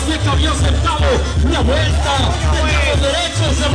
que había aceptado la vuelta de los derechos